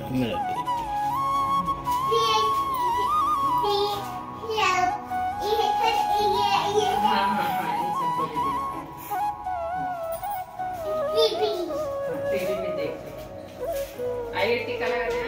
टीका लगाना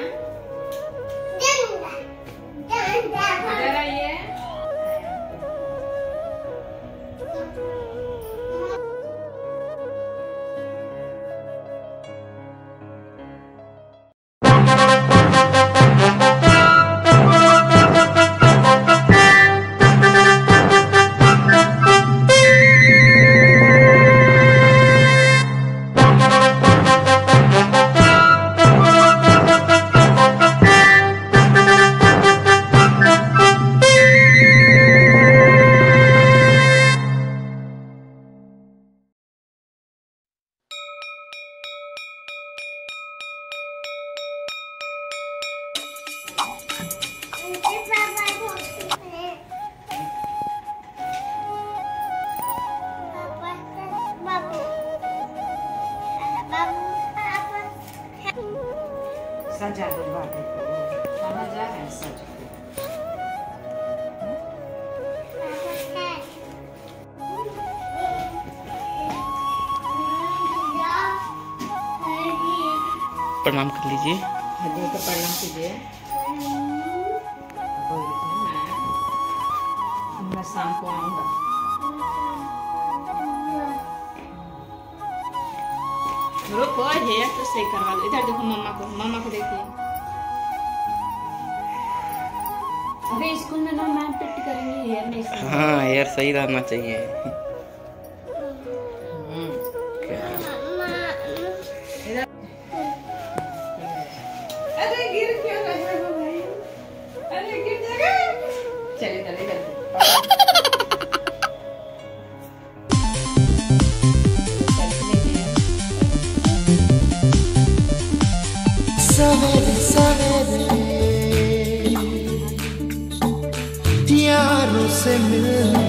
सजा दो बाबू को, सजा है सजा। प्रणाम कर लीजिए। हृदय को प्रणाम कीजिए। मैं शाम को आऊंगा। रुको, हेयर तो सही करवा लो। इधर देखो मम्मा को देखिए। अरे स्कूल में ना मैम पिट करेंगे, हेयर नहीं सही। हाँ, हेयर सही रहना चाहिए। अरे गिर क्यों रहे हो भाई? अरे गिर जाएगा। चलिए चलिए चलिए। सवेरे सवेरे यारों से मिलने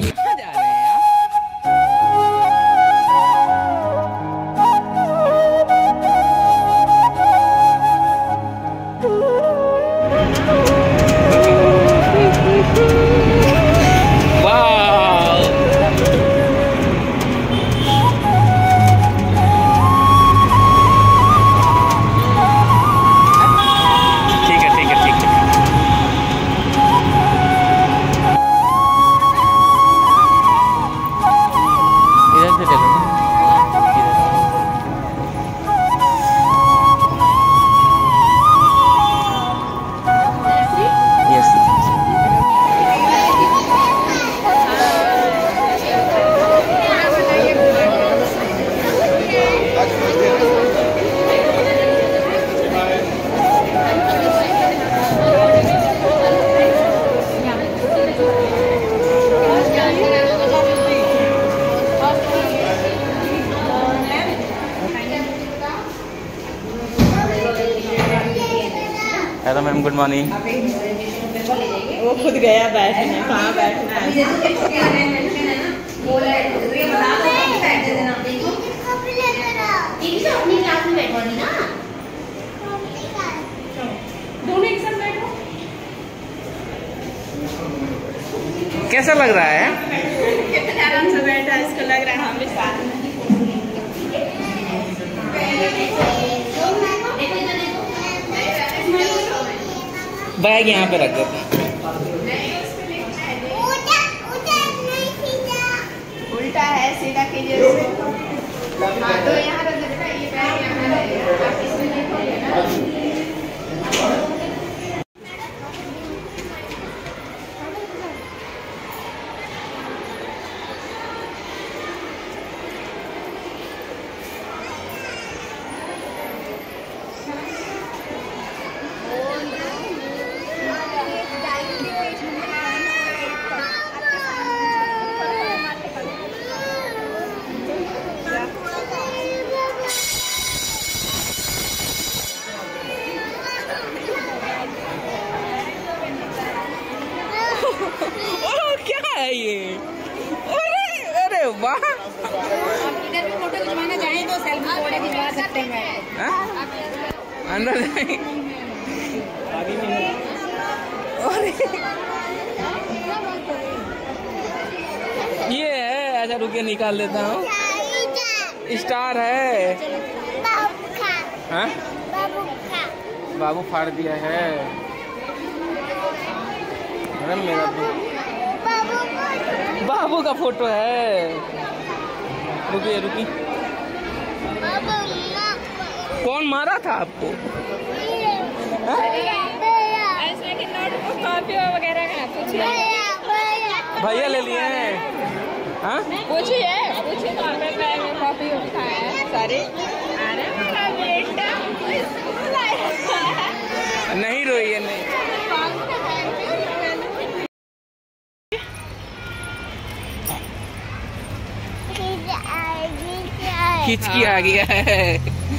हेलो मैम, गुड मॉर्निंग। वो खुद गया बैठने, कहाँ बैठना है? कैसा लग रहा है? कितने आराम से बैठा है, इसको लग रहा है हम भी साथ में। बैग यहाँ पे रख देते हैं। उल्टा है, सीधा कीजिए। हाँ तो यहाँ रख देता है, ये बैग यहाँ रहेगा। आप इसमें देखोगे ना। क्या है ये? अरे अरे वाह! आप इधर भी फोटो खिंचवाना चाहें तो सेल्फी फोटो खिंचवा सकते हैं। अंदर जाए। अरे ये है, अच्छा रुके निकाल लेता हूँ। स्टार है। हाँ? बाबू फाड़ दिया है। अरे मेरा बाबू का फोटो है। रुकिए रुकिए। कौन मारा था आपको? ऐसे कि नोटबुक कॉपी वगैरह का पूछिए। भैया ले लिए हैं। हाँ पूछिए पूछिए तो हमें बैग में कॉपी उठाया है सारे। अरे मेरा बेटा नहीं रोइए नहीं। खिंच के आ गया है।